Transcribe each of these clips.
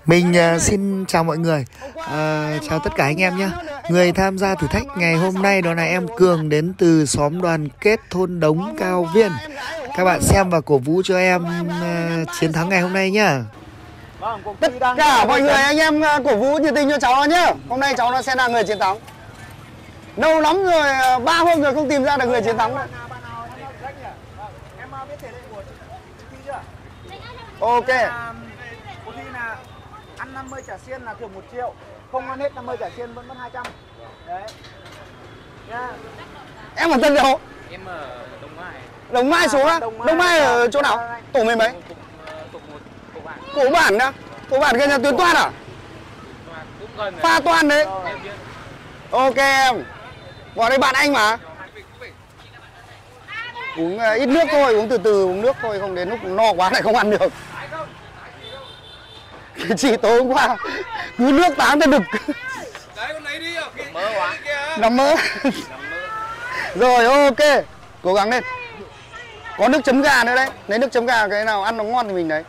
Mình xin chào mọi người, chào tất cả anh em nhé. Người tham gia thử thách ngày hôm nay đó là em Cường đến từ xóm Đoàn Kết thôn Đống Cao Viên. Các bạn xem và cổ vũ cho em chiến thắng ngày hôm nay nhá. Tất cả mọi người anh em cổ vũ nhiệt tình cho cháu nó nhá. Hôm nay cháu nó sẽ là người chiến thắng. Lâu lắm rồi, 3 hôm rồi không tìm ra được người chiến thắng. Ok. Cuộc thi là ăn 50 chả xiên là thưởng 1 triệu, không ăn hết 50 chả xiên vẫn mất 200. Đấy. Nha. Em ở Tân đâu? Em ở Đồng Mai. Đồng Mai xuống á? Đồng Mai ở chỗ nào? Tổ mình mấy? Tổ 1, Cổ Bản. Cổ Bản đó? Cổ Bản gần nhà Tuyến Toan à? Cũng gần. Pha Toan đấy. Ok em. Vào đây bạn anh mà. Uống ít nước thôi, uống từ từ, uống nước thôi, không đến lúc no quá lại không ăn được. Chị tối hôm qua cứ nước tán ra đực. Đấy con lấy đi, mỡ quá. Nằm mỡ. Rồi ok, cố gắng lên. Có nước chấm gà nữa đấy, lấy nước chấm gà cái nào ăn nó ngon thì mình đấy.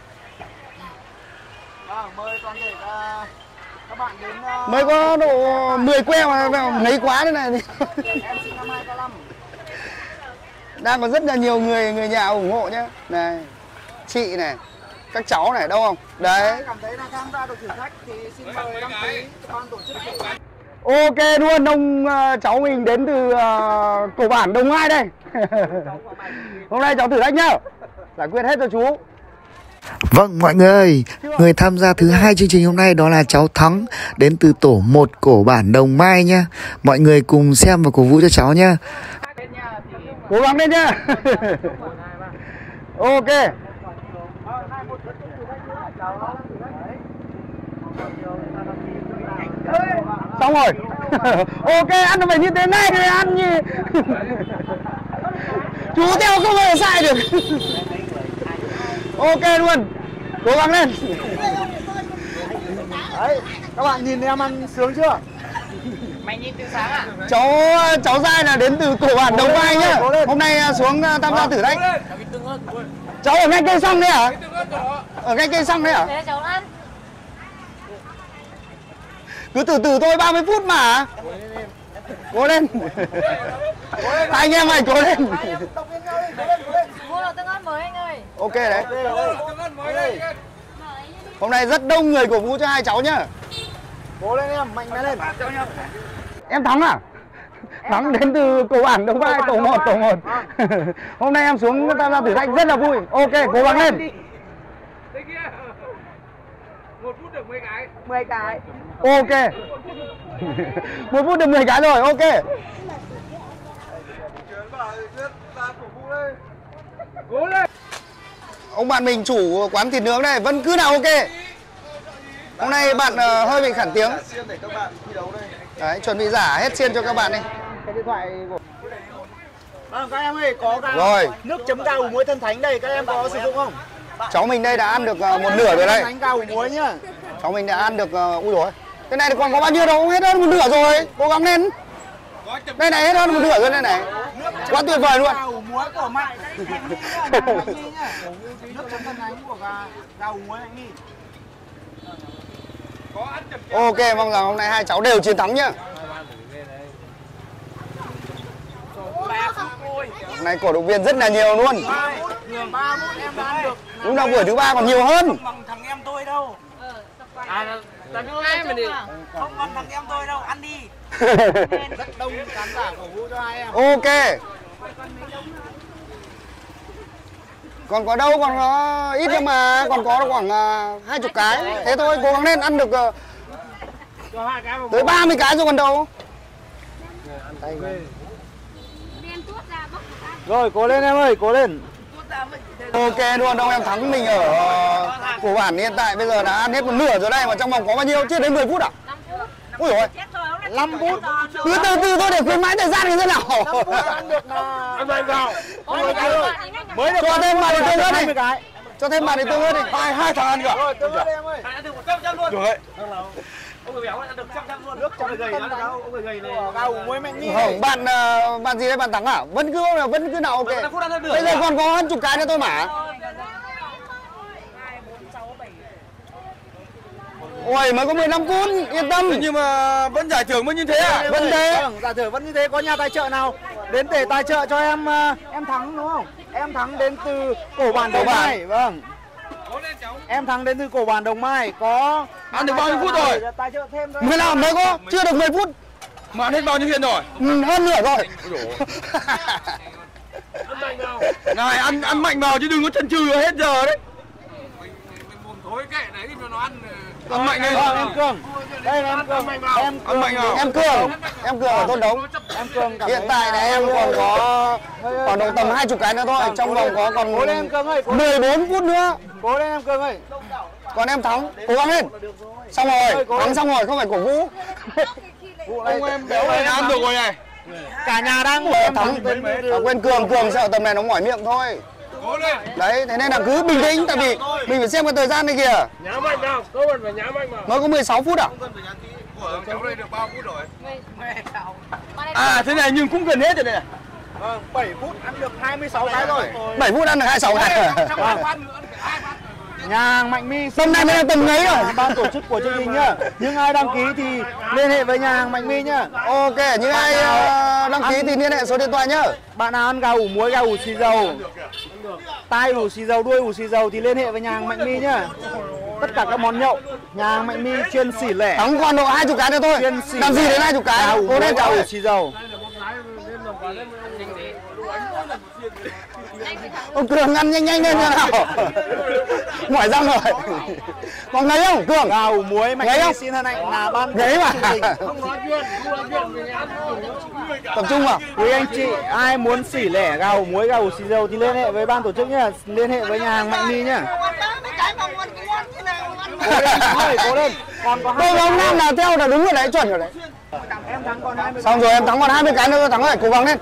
Mời toàn thể các bạn đến. Mới có độ 10 que mà lấy quá thế này. Em sinh năm 2005. Đang có rất là nhiều người nhà ủng hộ nhé. Này, chị này, các cháu này, đâu không? Đấy. Cảm thấy là tham gia được thử thách thì xin mời đăng ký ban tổ chức. Ok luôn, cháu mình đến từ Cổ Bản Đồng Nai đây. Hôm nay cháu thử thách nhá. Giải quyết hết cho chú. Vâng mọi người, người tham gia thứ 2 chương trình hôm nay đó là cháu Thắng đến từ tổ 1 Cổ Bản Đồng Mai nha. Mọi người cùng xem và cổ vũ cho cháu nha. Cố gắng lên nhá. Ok. Xong rồi. Ok, ăn nó phải như thế này rồi ăn nhỉ. Chú theo không hề sai được. Ok luôn. Cố gắng lên. Đấy, các bạn nhìn em ăn sướng chưa? Mày nhìn từ sáng à? Cháu Giai là đến từ Cổ Bản Đồng Mai nhá. Hôm nay xuống tham gia thử thách. Cháu ở ngay cây xăng đấy hả? Ở ngay cây xăng đấy hả? Thế cháu ăn. Cứ từ từ thôi, 30 phút mà. Cố lên. Hai anh em mày cố lên. Mua đồ tương ớt mới anh ơi. Ok đấy. Hôm nay rất đông người cổ vũ cho hai cháu nhá. Cố lên em, mạnh mẽ lên. Em Thắng à? Thắng đến từ Cổ Bản Đồng Mai, tổ 1. Hôm nay em xuống tham gia thử thách rất là vui. Ok, cố gắng lên. 1 phút được 10 cái. 10 cái. Ok. 1 phút được 10 cái rồi, ok. Cố lên. Ông bạn mình chủ quán thịt nướng này vẫn cứ nào ok. Hôm nay bạn hơi bị khản tiếng. Đấy, chuẩn bị giả hết xiên cho các bạn đi. Cái điện thoại của... Vâng, các em ơi, có rồi. Nước chấm gà ủ muối Thân Thánh đây, các em có sử dụng không? Cháu mình đây đã ăn được một nửa rồi đây. Thánh gà ủ muối nhá. Cháu mình đã ăn được, ui rồi. Cái này còn có bao nhiêu đâu, hết hơn một nửa rồi. Cố gắng lên. Đây này, hết hơn một nửa rồi đây này. Quá tuyệt vời luôn. Gà ủ muối của Mạnh. Nước chấm Thân Thánh của gà ủ muối Mạnh Nhi. Ok, mong rằng hôm nay hai cháu đều chiến thắng nhá. Hôm nay cổ động viên rất là nhiều luôn. 3 phút em đã ăn được. Lúc nào buổi thứ 3 còn nhiều hơn. Bằng thằng em tôi đâu. À, tao ai mà đi. Không bằng thằng em tôi đâu, ăn đi. Rất đông khán giả cổ vũ cho hai em. Ok. Còn có đâu, còn có ít nhưng mà còn có khoảng 20 cái. Thế thôi, cố gắng lên, ăn được tới 30 cái rồi còn đâu. Rồi, cố lên em ơi, cố lên. Ok luôn, đâu em Thắng mình ở Cổ Bản hiện tại bây giờ đã ăn hết một nửa rồi đây, mà trong vòng có bao nhiêu? Chưa đến 10 phút à? 5 phút. Ui dồi, 5 phút. cứ từ từ thôi để khuyến mãi thời gian như thế nào. 5 phút ăn được là... Ăn vào. Mới được cho thêm bà để tương ớt đi. Cho thêm bà để tương ớt đi. Hai thằng ăn cả. Rồi, tương ớt đi em ơi. Ăn được 100% luôn. Rồi. Ông người béo ăn được 100% luôn. Nước trong gầy ăn đâu, ông người gầy này. Gà ủ muối Mạnh Nhi. Không, bạn gì đấy, bạn Thắng à? Vẫn cứ nào ok. Bây giờ còn có hơn chục cái nữa thôi mà. Ôi mới có 15 phút, yên tâm. Nhưng mà vẫn giải thưởng vẫn như thế à? Vẫn thế. Vâng, giải thưởng vẫn như thế. Có nhà tài trợ nào đến để tài trợ cho em Thắng đúng không? Em Thắng đến từ Cổ Bản Đồng Mai. Vâng. Em Thắng đến từ Cổ Bản Đồng Mai. Có Ăn được bao nhiêu phút rồi? Tài trợ thêm thôi. 15 mới có, chưa được 10 phút. Mà ăn hết bao nhiêu tiền rồi? Hơn nửa rồi. Này ăn mạnh vào chứ đừng có chần chừ hết giờ đấy. Ăn mạnh lên. Em Cường. Đây là em Cường. Em Cường. Em Cường ở Thôn Đống. Em Cường Hiện tại này em còn có khoảng độ tầm 20 cái nữa thôi. Trong vòng có còn 14 phút nữa. Cố lên em Cường ơi. Còn em Thắng, cố gắng lên. Xong rồi, Thắng xong rồi, không phải cổ Vũ. Ông em béo này ăn được rồi này. Cả nhà đang Em Thắng. Quên Cường sợ tầm này nó mỏi miệng thôi. Đấy, thế nên là cứ bình tĩnh, tại vì mình phải xem cái thời gian này kìa. Nhá mạnh nào, cơ bản phải nhá mạnh vào. Mới có 16 phút à? Cháu đây được bao phút rồi? À thế này nhưng cũng gần hết rồi này. Vâng, 7 phút ăn được 26 cái rồi. 7 phút ăn được 26 cái. Nhà hàng Mạnh My Tầm này mới là tầm ấy rồi. Ban tổ chức của chương trình nhá. Nhưng ai đăng ký thì liên hệ với nhà hàng Mạnh My nhá. Ok, những ai đăng ký thì liên hệ số điện thoại nhá. Bạn nào ăn gà ủ muối, gà ủ xì dầu, tai ủ xì dầu, đuôi ủ xì dầu thì liên hệ với nhà hàng Mạnh My nhá. Tất cả các món nhậu, nhà hàng Mạnh My chuyên xỉ lẻ. Thắng còn độ 20 cái nữa thôi. Làm gì đến 20 cái? Cố lên cháu. Gà ủ xì dầu. Ông Cường ăn nhanh lên như nào. Ngoài răng rồi. Còn ngấy không Cường? Gà ủ muối Mạnh Ngấy My không? xin hân hạnh là ban Ngấy mà. Tập trung vào. Quý anh chị ai muốn xỉ lẻ gà ủ muối, gà ủ xì dầu thì liên hệ với ban tổ chức nhá, liên hệ với nhà hàng Mạnh My nhá. Cố lên. Còn có Đâu ông Nam nào theo là đúng rồi đấy, chuẩn rồi đấy. em Thắng còn 20. Xong rồi em Thắng còn 20 cái nữa, Thắng ơi, cố gắng lên.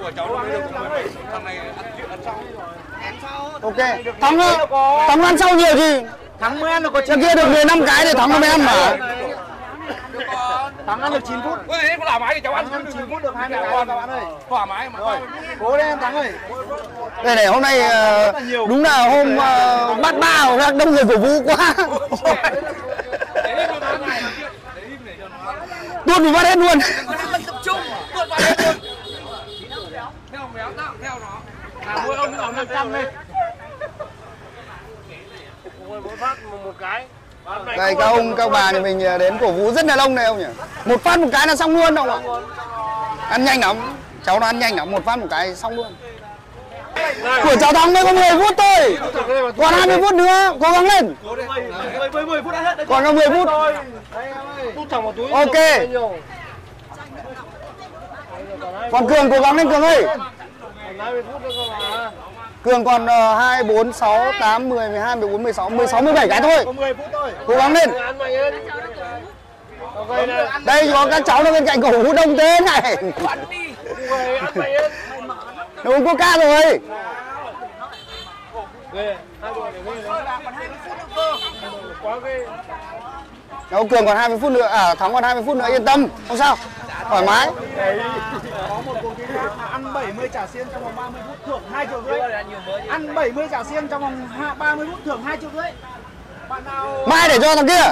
Ok, Thắng ăn sau nhiều gì? Thắng mới ăn được có Trước kia được 15 cái thì Thắng mới ăn mà. Thắng ăn được 9 phút. Ê, có thoải mái thì cháu ăn 9 phút được 20 cái các bạn ơi. thoải mái mà. Rồi, cố lên em Thắng ơi. Đây này, hôm nay đúng là hôm bát ba hoặc đông người cổ Vũ quá. Tuột bị bắt hết luôn. Tập trung, tuột vào hết luôn. Theo béo tạo theo nó. À mỗi ông 500 đi. Mỗi phát một cái. Đây các ông các bà thì mình đến cổ Vũ rất là lâu này ông nhỉ. Một phát một cái là xong luôn không ạ? Ăn nhanh lắm, cháu nó ăn nhanh lắm, một phát một cái xong luôn. Của cháu Thắng mới có 10 phút thôi. Còn 20 phút nữa, cố gắng lên. 10 phút đã hết đấy. Còn có 10 phút. Ok. Còn Cường cố gắng lên Cường ơi. Cường còn 2, 4, 6, 8, 10, 12, 14, 16, 16, 17 cái thôi. Cố gắng lên. Đây có các cháu nó bên cạnh cổ Vũ đông thế này. Nó uống Coca rồi. Đâu Cường còn 20 phút nữa, Thắng còn 20 phút nữa, yên tâm, không sao, thoải mái. Có một cuộc thi thắng là ăn 70 chả xiên trong vòng 30 phút thưởng 2,5 triệu. Ăn 70 chả xiên trong vòng 30 phút thưởng 2,5 triệu. Bạn nào Mai để cho thằng kia.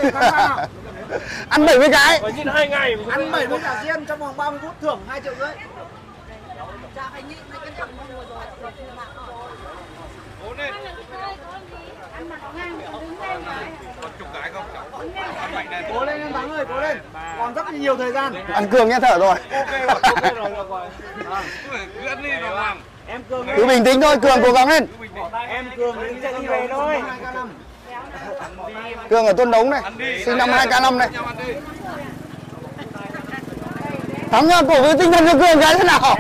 Ăn 70 cái. Phải nhịn 2 ngày. ăn 70 chả xiên trong vòng 30 phút thưởng 2,5 triệu. Cố lên em Thắng ơi, cố lên. Còn rất nhiều thời gian. Ăn Cường nghe thở rồi. Ok rồi, được rồi. Cứ ăn đi rồi làm. Em Cường Cứ bình tĩnh thôi, Cường cố gắng lên. Em Cường sẽ đi về thôi. Cường ở Thôn Đống này, sinh năm 2K5 này. Thắng nhá, cổ với tinh thần cho Cường cái thế nào.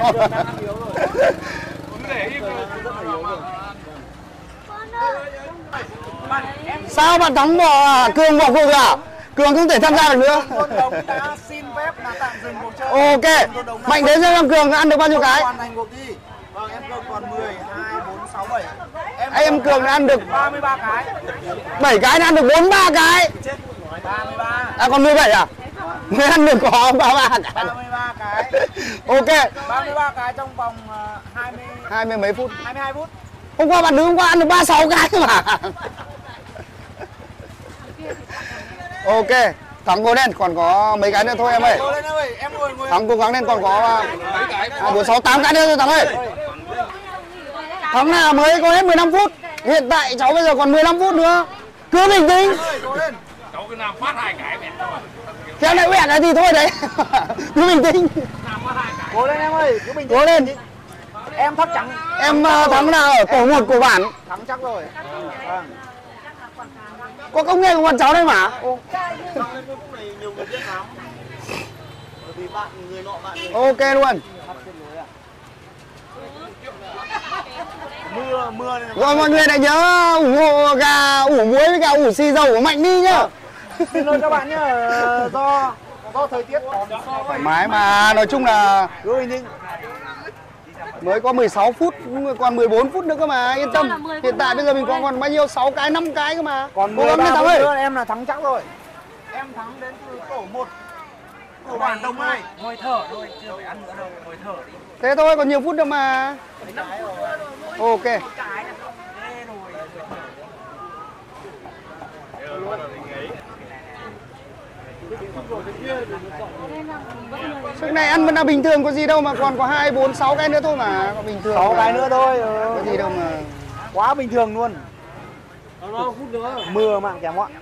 Sao bạn Thắng bỏ Cường bỏ cuộc à? Cường không thể tham gia được nữa. Thôn Đống đã xin phép là tạm dừng cuộc chơi. Ok, Mạnh đến xem Cường ăn được bao nhiêu cái. Hoàn thành cuộc thi. Vâng, em Cường còn 10, 2, 4, 6, 7. Em Cường đã ăn được 33 cái. 7 cái, đã ăn được 43 cái. 33. À còn 17 à? Mới ăn được có 33 cái. 33 cái. Ok. 33 cái trong vòng 20 mấy phút. 22 phút. Hôm qua bạn nữ hôm qua ăn được 36 cái mà. Ok, Thắng cố lên, còn có mấy cái nữa thôi em ơi. Cố lên em ơi, em ngồi. Thắng cố gắng lên, còn có 4, 6, 8 cái nữa thôi Thắng ơi. Thắng là mới có hết 15 phút. Hiện tại cháu bây giờ còn 15 phút nữa. Cứ bình tĩnh. Cháu cứ làm phát 2 cái mẹ. Khi em lại quẹt là thì thôi đấy. Cứ bình tĩnh. Cố lên em ơi, cứ bình tĩnh. Cố lên. Em thấp trắng. Em Thắng là ở tổ 1 của bản. Thắng chắc rồi. Vâng. Có công nghệ của bọn cháu đây mà. Ok luôn. Mưa này. Rồi mọi người lại nhớ ủng hộ gà ủ muối với gà ủ xì dầu của Mạnh đi nhá. Xin lỗi các bạn nhá, do thời tiết Thoải mái mà, nói chung là cứ bình tĩnh. mới có 16 phút, còn 14 phút nữa cơ mà, yên tâm. Hiện tại bây giờ mình còn bao nhiêu, 6 cái, 5 cái cơ mà. Còn cố gắng lên 13 Thắng phút ơi. nữa em là thắng chắc rồi. Em thắng đến từ tổ 1 của bản Đồng Mai. Ngồi thở thôi, chưa phải ăn nữa đâu, ngồi thở đi. Thế thôi, còn nhiều phút đâu mà. Ok. Sức này ăn vẫn là bình thường, có gì đâu mà, còn có 2, 4, 6 cái nữa thôi mà, có bình thường. 6 cái nữa thôi. Có gì đâu mà. Quá bình thường luôn. Phút nữa. Mưa mạng kém ạ.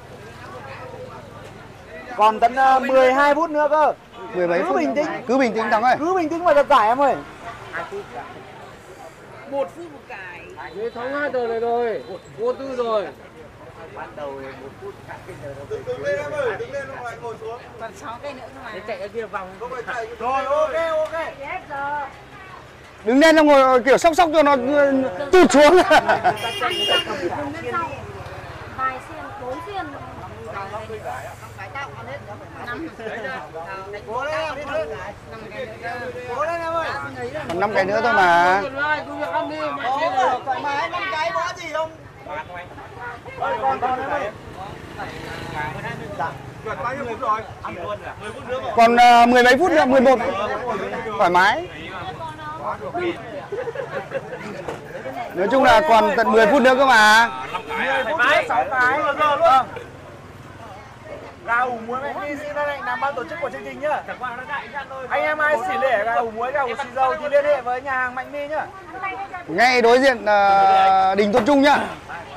Còn tận 12 phút nữa cơ. 10 mấy Cứ phút. bình tĩnh. Cứ bình tĩnh Thắng ơi. Cứ bình tĩnh và giật giải em ơi. 1 phút một cái. Thế Thắng 2 tờ này rồi. Vô tư rồi. Đứng lên em ơi, đứng lên lại ngồi xuống. Còn 6 cây nữa cơ mà. Thế chạy ở kia vòng. Rồi ok. Đứng lên nó ngồi kiểu sóc cho nó tụt xuống. Đứng lên sau. Vài xiên, 4 xiên. Cố lên em, cố lên em ơi. Còn 5 cái nữa thôi mà. Thoải mái, 5 cái có gì không? Còn em ơi. Chuẩn bao nhiêu phút rồi? Ăn luôn à? 10 phút nữa mà. Còn 10 mấy phút nữa, 11. Thoải mái. Nói chung là còn tận 10 phút nữa cơ mà. 6 cái luôn. Gà ủ muối Mạnh Ni xin hân hạnh làm ban tổ chức của chương trình nhá. Anh em ai xỉ lẻ gà ủ muối, gà ủ xì dầu thì liên hệ với nhà hàng Mạnh Ni nhá. Ngay đối diện Đình Tuấn Trung nhá.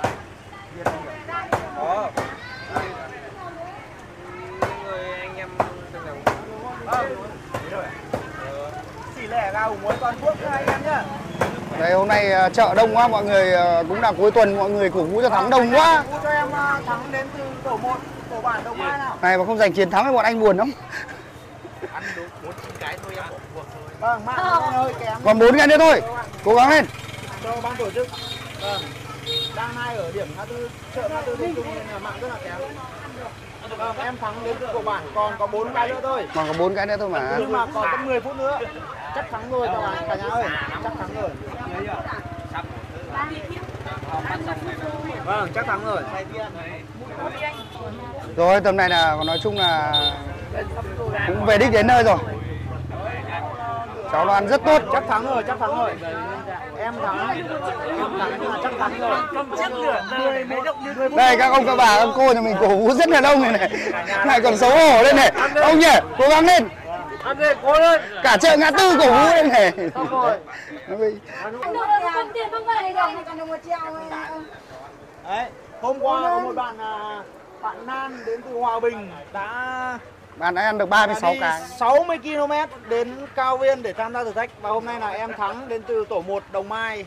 Xỉ lẻ gà ủ muối toàn quốc cho anh em nhá. Đây hôm nay chợ đông quá, mọi người cũng là cuối tuần, mọi người cổ vũ cho Thắng đông quá. Cổ vũ cho em Thắng đến từ tổ 1 của bản Đồng Mai nào. Này mà không giành chiến thắng thì bọn anh buồn lắm. Ăn đúng 4 cái thôi em bỏ cuộc thôi. Vâng, mạng hơi kém. Còn 4 cái nữa thôi. Cố gắng lên. Cho ban tổ chức. Vâng. Đang hai ở điểm ngã tư chợ ngã tư Đông Trung nên là mạng rất là kém. Vâng, em Thắng đến từ của bản còn có 4 cái nữa thôi. Còn có 4 cái nữa thôi mà. Nhưng mà còn tận 10 phút nữa. Chắc thắng rồi các bạn cả nhà ơi. Chắc thắng rồi. Vâng, chắc thắng rồi. Rồi tầm này là nói chung là cũng về đích đến nơi rồi. Cháu nó ăn rất tốt. Chắc thắng rồi, chắc thắng rồi. Em thắng là chắc thắng rồi. Đây các ông các bà các cô nhà mình cổ vũ rất là đông này. Này còn xấu hổ lên này. Ông nhỉ, cố gắng lên. Ăn đi, cố lên. Cả chợ ngã tư cổ vũ lên này. Đấy, hôm qua có một bạn Nan đến từ Hòa Bình đã Bạn đã ăn được 36 cái. 60 km đến Cao Viên để tham gia thử thách. Và hôm nay là em Thắng đến từ tổ 1 Đồng Mai.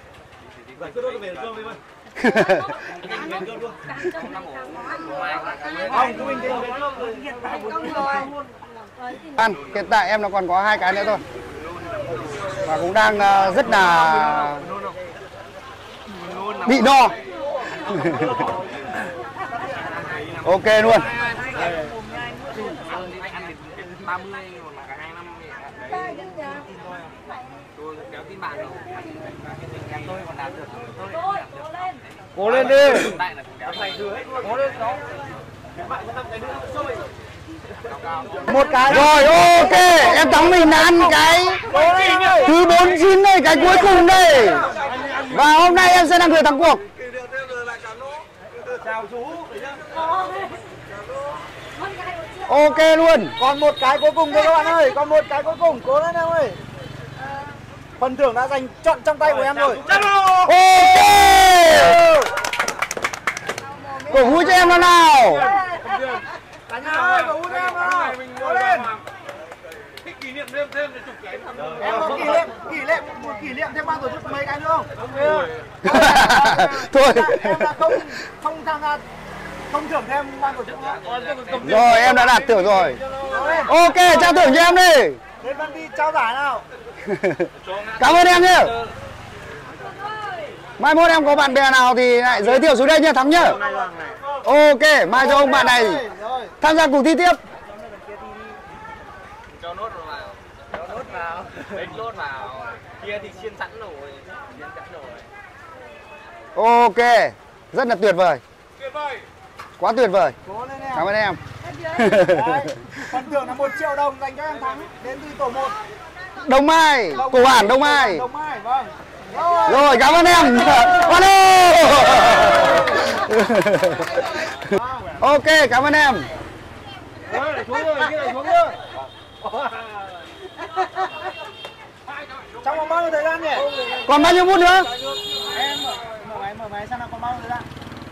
Không, cứ bình tĩnh. Ăn, hiện tại em nó còn có 2 cái nữa thôi. Và cũng đang rất là bị no. Ok luôn. 30 mà cả 2 năm tôi kéo tin bạn rồi. Tôi còn đạt được. Cố lên đi. Cố lên đó. Một cái rồi, ok. Em Thắng mình đã ăn cái thứ 49 đây, cái cuối cùng đây. Và hôm nay em sẽ là người thắng cuộc. Chào chú. Ok luôn. Còn một cái cuối cùng thôi các bạn ơi, còn một cái cuối cùng, cố lên em ơi. Phần thưởng đã dành trọn trong tay của em rồi. Ok. Cổ vũ cho em nào. Cả nhà ơi, cổ vũ cho em nào. Cố lên. Thích kỷ niệm thêm để chụp cái Em có kỷ niệm thêm ban tổ chức mấy cái nữa không? Thôi. Em đã không tham gia, không thưởng thêm ban tổ chức nữa. Rồi em đã đạt thưởng rồi. Ok, trao thưởng cho em đi. Lên Văn đi trao giải nào. Cảm ơn em nhé. Mai mốt em có bạn bè nào thì lại giới thiệu xuống đây nhé Thắng nhá. Ok, mai cho ông bạn này tham gia cuộc thi tiếp. cho nốt vào, đánh nốt vào, kia thì xiên sẵn rồi, Ok, rất là tuyệt vời. Quá tuyệt vời. Cố lên em. Cảm ơn em. Đấy, phần thưởng là 1 triệu đồng dành cho em Thắng đến từ tổ 1. Đông Mai, cổ bản Đông Mai. Đông Mai, vâng. Rồi, cảm ơn em. Ok, cảm ơn em. Trong vòng bao nhiêu thời gian nhỉ? Còn bao nhiêu phút nữa? Em mở máy xem nào, còn bao nhiêu thời gian?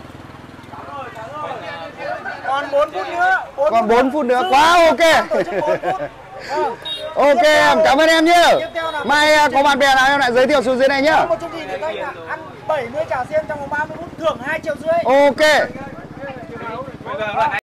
Còn 4 phút nữa. Còn 4 phút nữa, quá ok. Tổ chức 4 phút. Vâng. Ok em, cảm ơn em nhé. Mai có bạn bè nào em lại giới thiệu xuống dưới này nhá. Một chương trình nữa anh ạ. Ăn 70 chả xiên trong vòng 30 phút thưởng 2,5 triệu. Ok.